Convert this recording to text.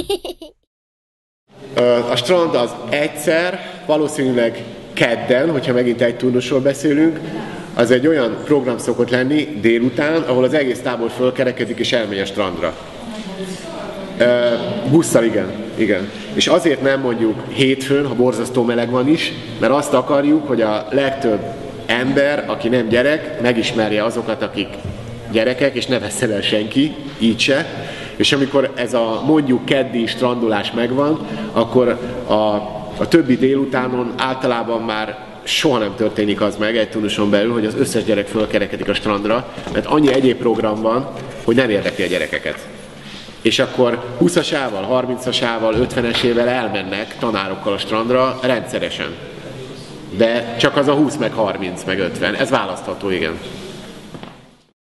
A strand az egyszer, valószínűleg kedden, hogyha megint egy turnusról beszélünk, az egy olyan program szokott lenni délután, ahol az egész tábor fölkerekedik és elmegy a strandra. Busszal, igen. És azért nem mondjuk hétfőn, ha borzasztó meleg van is, mert azt akarjuk, hogy a legtöbb ember, aki nem gyerek, megismerje azokat, akik gyerekek, és ne vesszel el senki, így se. És amikor ez a mondjuk keddi strandolás megvan, akkor a többi délutánon általában már soha nem történik az meg egy turnuson belül, hogy az összes gyerek fölkerekedik a strandra, mert annyi egyéb program van, hogy nem érdekli a gyerekeket. És akkor 20-asával, 30-asával, 50-esével elmennek tanárokkal a strandra rendszeresen. De csak az a 20, meg 30, meg 50. Ez választható, igen.